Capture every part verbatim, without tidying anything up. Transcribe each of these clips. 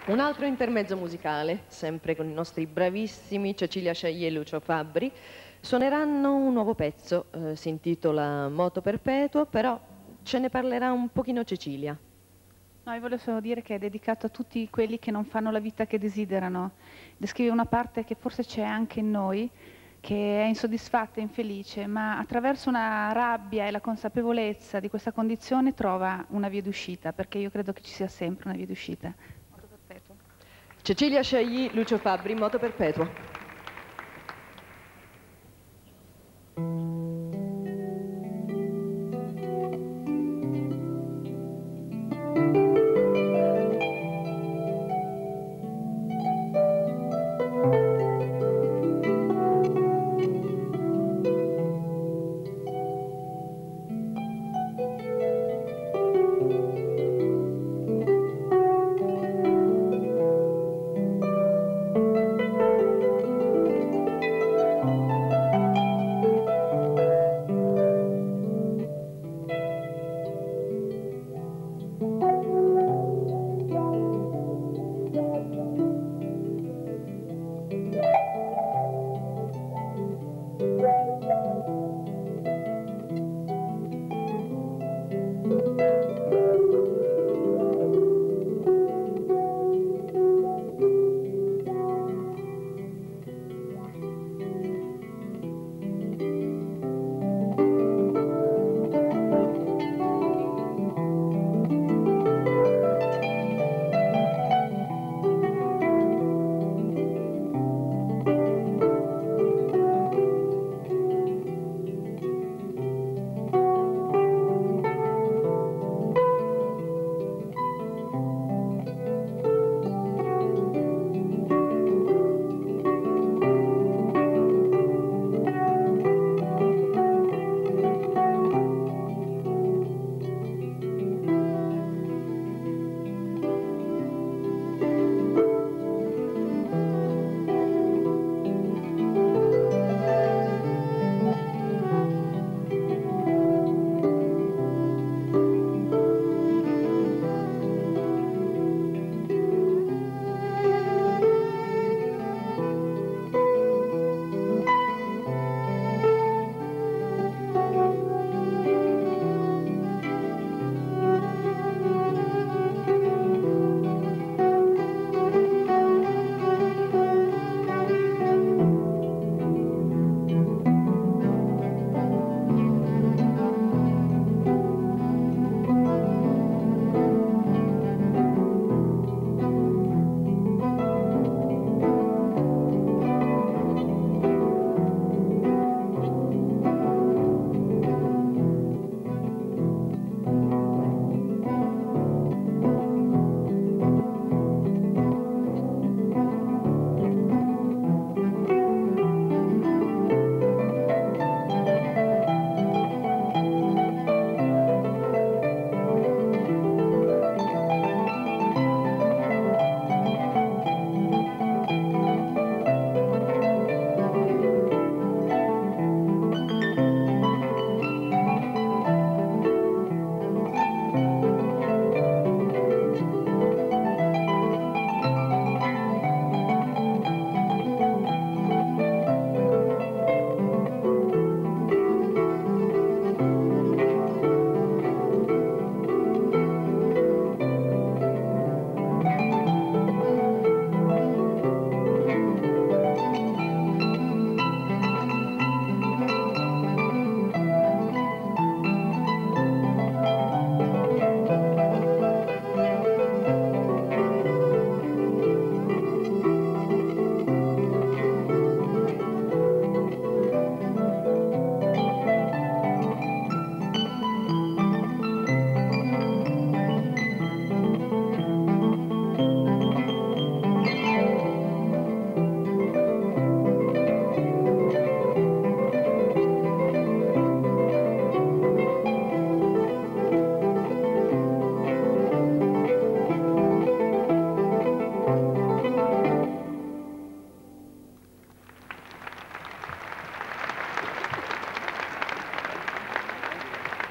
Un altro intermezzo musicale, sempre con i nostri bravissimi Cecilia Sciagli e Lucio Fabbri, suoneranno un nuovo pezzo, eh, si intitola Moto Perpetuo, però ce ne parlerà un pochino Cecilia. No, io volevo solo dire che è dedicato a tutti quelli che non fanno la vita che desiderano. Descrive una parte che forse c'è anche in noi, che è insoddisfatta e infelice, ma attraverso una rabbia e la consapevolezza di questa condizione trova una via d'uscita, perché io credo che ci sia sempre una via d'uscita. Moto perpetuo. Cecilia Sciagli, Lucio Fabbri, Moto Perpetuo.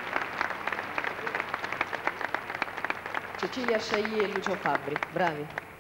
Cecilia Sciagli e Lucio Fabbri, bravi.